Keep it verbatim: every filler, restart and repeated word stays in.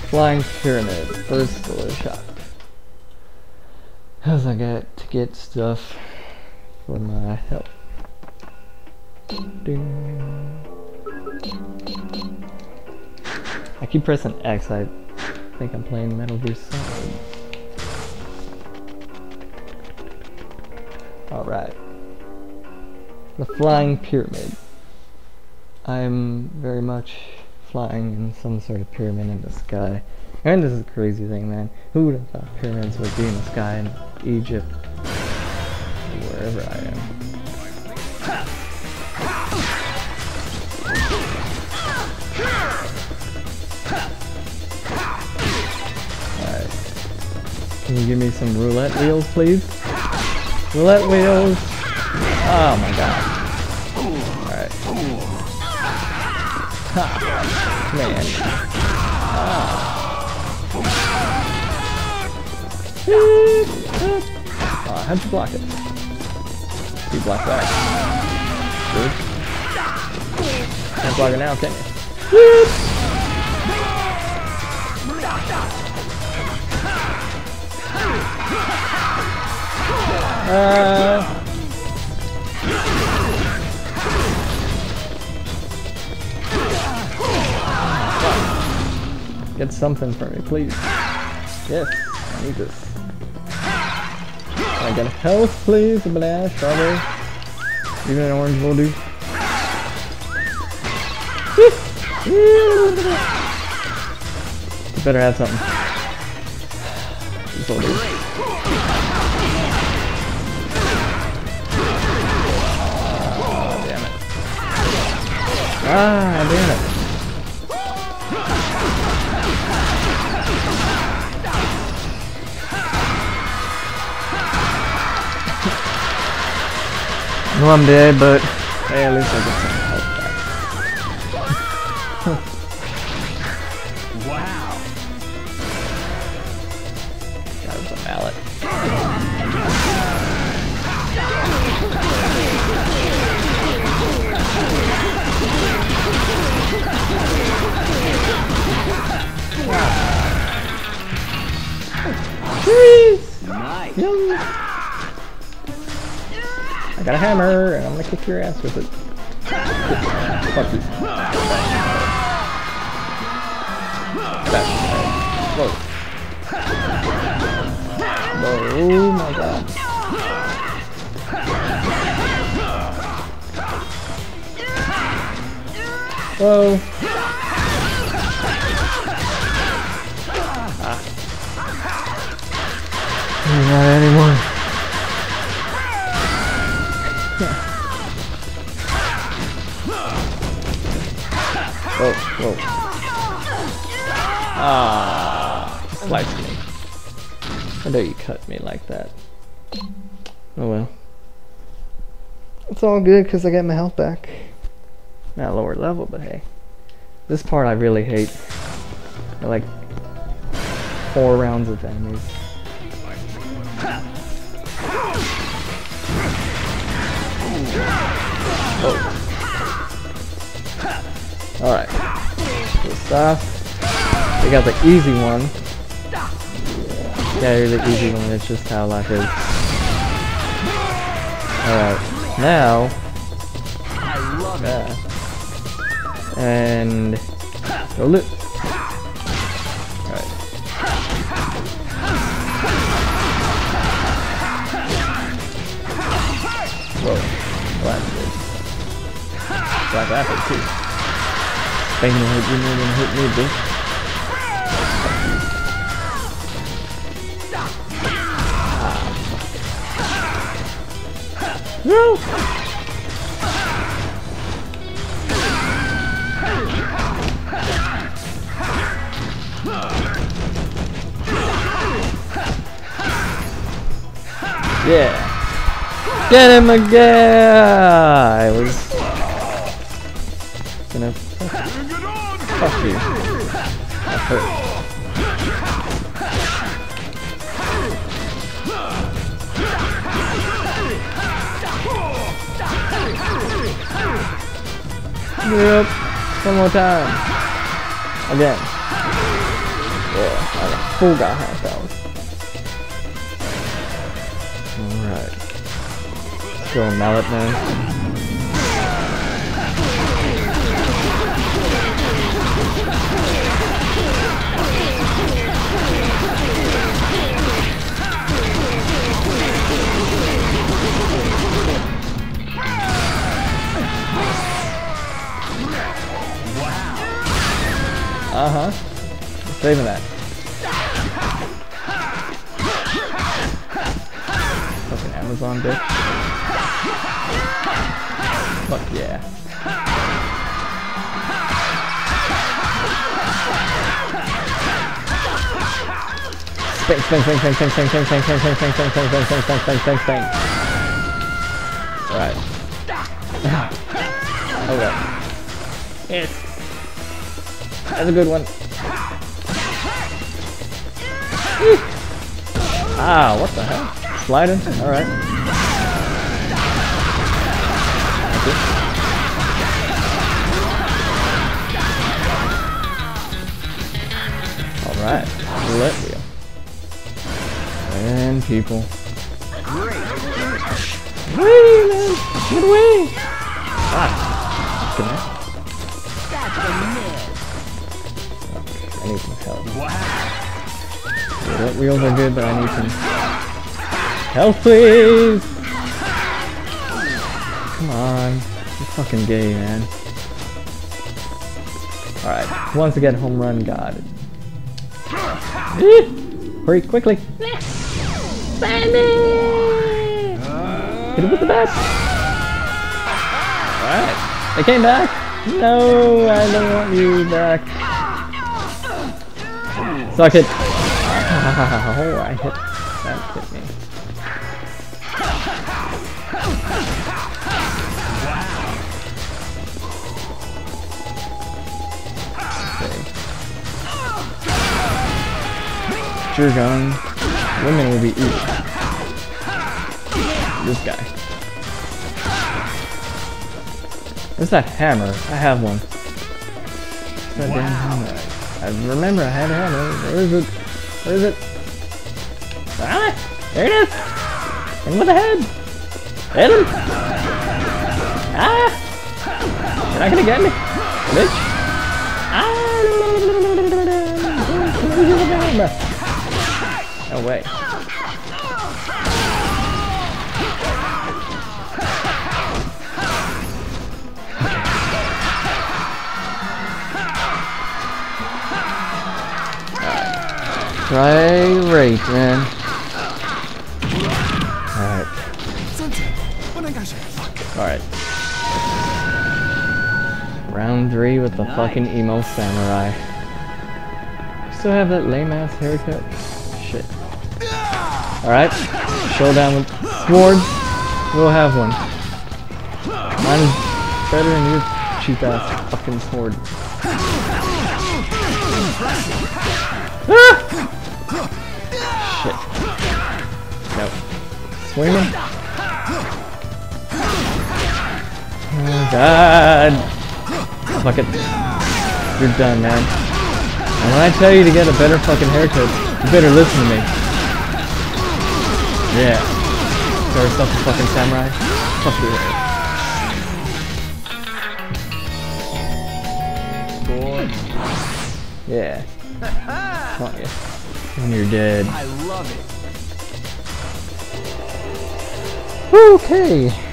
Flying pyramid. First still shot. As I get to get stuff for my health. Ding. I keep pressing X. I think I'm playing Metal Gear Solid. Alright. The flying pyramid. I'm very much flying in some sort of pyramid in the sky. And this is a crazy thing, man. Who would have thought pyramids would be in the sky in Egypt? Wherever I am. Alright. Can you give me some roulette wheels, please? Roulette wheels! Oh my god. Alright. Ha! Man. Ah. Oh, how'd you block it? You block that. Good. Can't block it now, can you? Uh, Get something for me, please. Yes, I need this. Can I get a health, please? A banana, strawberry? Even an orange will do. You better have something. This will do. Oh, damn it. Ah, damn it. No, I'm dead, but hey, at least I get some health back. Wow. That was a mallet. Jeez! Nice. Yum. I got a hammer, and I'm gonna kick your ass with it. Fuck you. Back. Whoa. Whoa, oh my god. Whoa. Ah. Not anymore. Whoa, whoa. Ah, sliced me. I know you cut me like that. Oh well. It's all good because I got my health back. Not lower level, but hey. This part I really hate. I like four rounds of enemies. Oh. Alright. First off, we got the easy one. Yeah, you're the easy one, it's just how life is. Alright, now. I love yeah. And go loot. Alright. Whoa. Well, that's good. Black apple too. Ain't gonna hurt you, you're gonna hurt me, bitch. Ah. No! Yeah. Get him again! I was gonna fuck you. That hurt. Yep. One more time. Again. Yeah, I got full got high powers. Alright. Go mallet man. Uh-huh. Saving that. Fucking Amazon bitch. Fuck yeah. Spank, spank, spank, spank, spank, spank, spank, spank, spank, spank, spank, spank, spank, spank, spank, spank, spank, spank. Alright. Okay. Yes. That's a good one. Ah, what the hell? Sliding? Alright. Alright. Let wheel. And people. Whee, man! Get away! Ah! Good night. I need some help. Yeah, that wheels are good, but I need some help, please! Come on. You're fucking gay, man. Alright, who wants to get home run god? Hurry, quickly! Sammy! Hit it with the bat! Alright, they came back! No, I don't want you back. Suck it! Oh, I hit. That hit me. Okay. Your gun. Women will be eating. This guy. Where's that hammer? I have one. Where's that damn hammer? I remember I had a hammer. Where is it? Where is it? Ah! There it is! And with the head! Hit him! Ah! You're not gonna get me! Bitch! Ah! No way. Try right, man. Alright. Alright. Round three with the nice. Fucking Emo Samurai. Still have that lame ass haircut. Shit. Alright. Showdown with swords. We'll have one. Mine's better than your cheap ass fucking sword. Ah! Shit. Nope. Swinging. Oh god. Fuck it. You're done, man. And when I tell you to get a better fucking haircut, you better listen to me. Yeah. Got yourself a fucking samurai? Fuck your hair. Boy. Yeah. Fuck you. When you're dead. I love it. Okay.